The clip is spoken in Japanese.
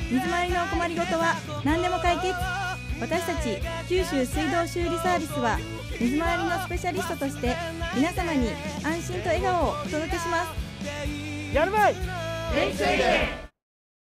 水回りのお困りごとは何でも解決。私たち九州水道修理サービスは水回りのスペシャリストとして皆様に安心と笑顔をお届けします。 やるばい。 レイクイレ